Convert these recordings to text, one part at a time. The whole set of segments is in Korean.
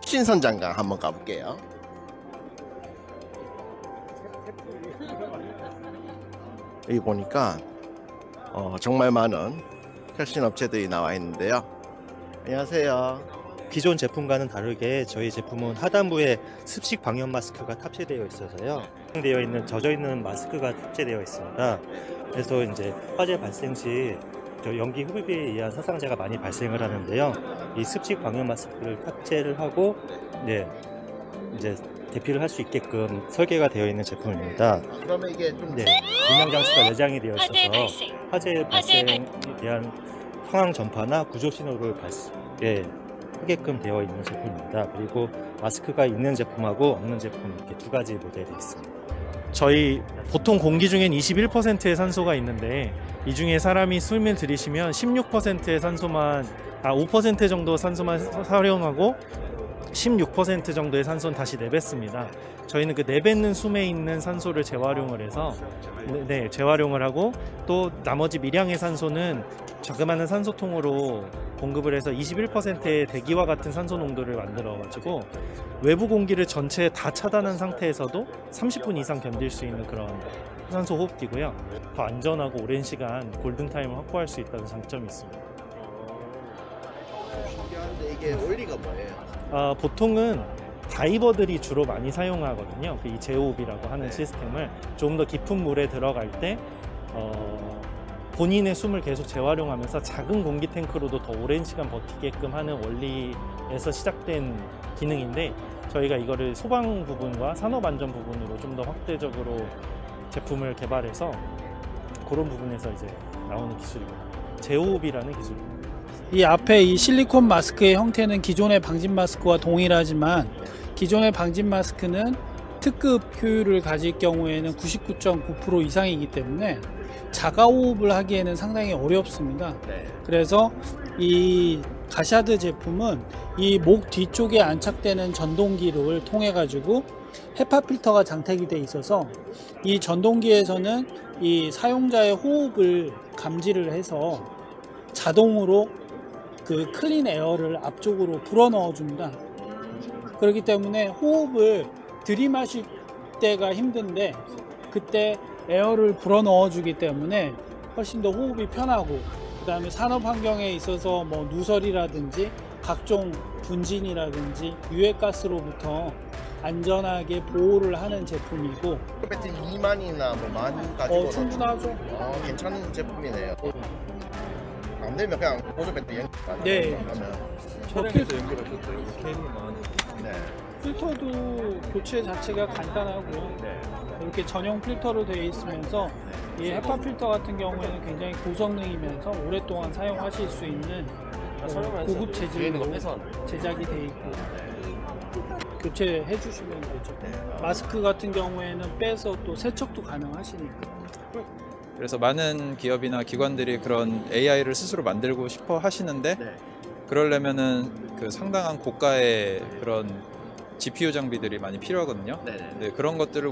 신선장관 한번 가볼게요. 여기 보니까 정말 많은 혁신 업체들이 나와 있는데요. 안녕하세요. 기존 제품과는 다르게 저희 제품은 하단부에 습식 방역 마스크가 탑재되어 있어서요. 되어 있는 젖어 있는 마스크가 탑재되어 있습니다. 그래서 이제 화재 발생 시 연기 흡입에 의한 사상자가 많이 발생을 하는데요. 이 습식 방역 마스크를 탑재를 하고 이제 대피를 할 수 있게끔 설계가 되어 있는 제품입니다. 그러면 이게 좀 음향 장치가 내장이 되어 있어서 화재 발생에 대한 상황 전파나 구조 신호를 하게끔 되어 있는 제품입니다. 그리고 마스크가 있는 제품하고 없는 제품 이렇게 두 가지 모델이 있습니다. 저희 보통 공기 중엔 21%의 산소가 있는데 이 중에 사람이 숨을 들이쉬면 16%의 산소만 5% 정도 산소만 사용하고 16% 정도의 산소는 다시 내뱉습니다. 저희는 그 내뱉는 숨에 있는 산소를 재활용을 해서 재활용을 하고 또 나머지 미량의 산소는 자그마한 산소통으로 공급을 해서 21%의 대기와 같은 산소 농도를 만들어 가지고 외부 공기를 전체 다 차단한 상태에서도 30분 이상 견딜 수 있는 그런 산소 호흡기고요. 더 안전하고 오랜 시간 골든타임을 확보할 수 있다는 장점이 있습니다. 신기한데 이게 원리가 뭐예요? 보통은 다이버들이 주로 많이 사용하거든요. 이 제호흡이라고 하는 시스템을 좀 더 깊은 물에 들어갈 때 본인의 숨을 계속 재활용하면서 작은 공기 탱크로도 더 오랜 시간 버티게끔 하는 원리에서 시작된 기능인데 저희가 이거를 소방 부분과 산업 안전 부분으로 좀 더 확대적으로 제품을 개발해서 그런 부분에서 이제 나오는 기술입니다. 제호흡이라는 기술입니다. 이 앞에 이 실리콘 마스크의 형태는 기존의 방진 마스크와 동일하지만 기존의 방진 마스크는 특급 효율을 가질 경우에는 99.9% 이상이기 때문에 자가호흡을 하기에는 상당히 어렵습니다. 그래서 이 가샤드 제품은 이 목 뒤쪽에 안착되는 전동기를 통해 가지고 헤파 필터가 장착이 돼 있어서 이 전동기에서는 이 사용자의 호흡을 감지를 해서 자동으로 그 클린 에어를 앞쪽으로 불어 넣어 줍니다. 그렇기 때문에 호흡을 들이마실 때가 힘든데 그때 에어를 불어 넣어 주기 때문에 훨씬 더 호흡이 편하고, 그 다음에 산업 환경에 있어서 뭐 누설이라든지 각종 분진이라든지 유해가스로부터 안전하게 보호를 하는 제품이고, 배터리 2만이나 뭐 만 가지고 충분하죠. 괜찮은 제품이네요. 안 되면 그냥 보조 배터리 연결. 네. 차량에서 연결하셨어요? 케이블만. 네. 필터도 교체 자체가 간단하고 이렇게 전용 필터로 되어 있으면서 이 헤파 필터 같은 경우에는 굉장히 고성능이면서 오랫동안 사용하실 수 있는 고급 재질로 제작이 되어 있고 교체해 주시면 되죠. 마스크 같은 경우에는 빼서 또 세척도 가능하시니까. 그래서 많은 기업이나 기관들이 그런 AI를 스스로 만들고 싶어 하시는데 그러려면은 그 상당한 고가의 그런 GPU 장비들이 많이 필요하거든요. 네, 그런 것들을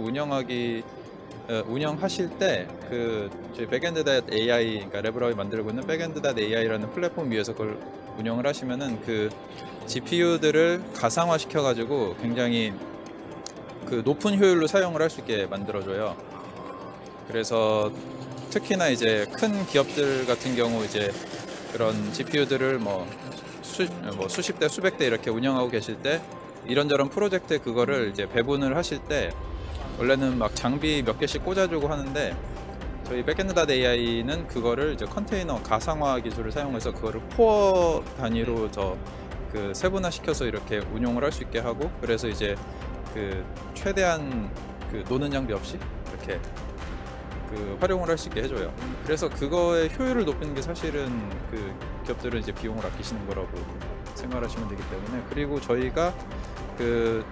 운영하실 때 그 저희 backend.ai, 그러니까 레브라이 만들고 있는 backend.ai라는 플랫폼 위에서 그걸 운영을 하시면은 그 GPU들을 가상화 시켜가지고 굉장히 그 높은 효율로 사용을 할 수 있게 만들어줘요. 그래서 특히나 이제 큰 기업들 같은 경우 이제 그런 GPU들을 뭐 수십 대 수백 대 이렇게 운영하고 계실 때 이런저런 프로젝트에 그거를 이제 배분을 하실 때 원래는 막 장비 몇 개씩 꽂아주고 하는데 저희 backend.ai는 그거를 이제 컨테이너 가상화 기술을 사용해서 그거를 코어 단위로 더 그 세분화 시켜서 이렇게 운용을 할 수 있게 하고, 그래서 이제 그 최대한 그 노는 장비 없이 이렇게 그 활용을 할 수 있게 해줘요. 그래서 그거의 효율을 높이는 게 사실은 그 기업들은 이제 비용을 아끼시는 거라고 생각하시면 되기 때문에, 그리고 저희가 그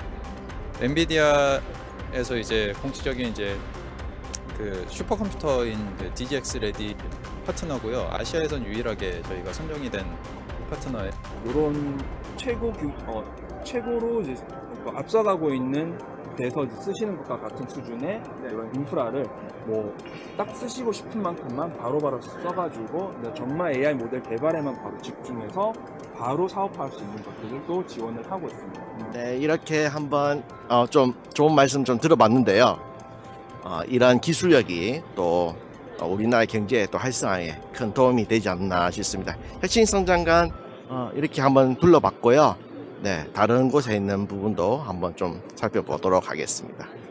엔비디아에서 이제 공식적인 이제 그 슈퍼컴퓨터인 그 DGX 레디 파트너고요. 아시아에선 유일하게 저희가 선정이 된 파트너에 이런 최고로 이제 앞서가고 있는 데서 쓰시는 것과 같은 수준의 이런 인프라를 뭐 딱 쓰시고 싶은 만큼만 바로바로 써가지고 정말 AI 모델 개발에만 바로 집중해서 바로 사업화할 수 있는 것들도 지원을 하고 있습니다. 네, 이렇게 한번 좀 좋은 말씀 좀 들어봤는데요. 이러한 기술력이 또 우리나라 경제 또 활성화에 큰 도움이 되지 않나 싶습니다. 혁신성장관 이렇게 한번 둘러봤고요. 네, 다른 곳에 있는 부분도 한번 좀 살펴보도록 하겠습니다.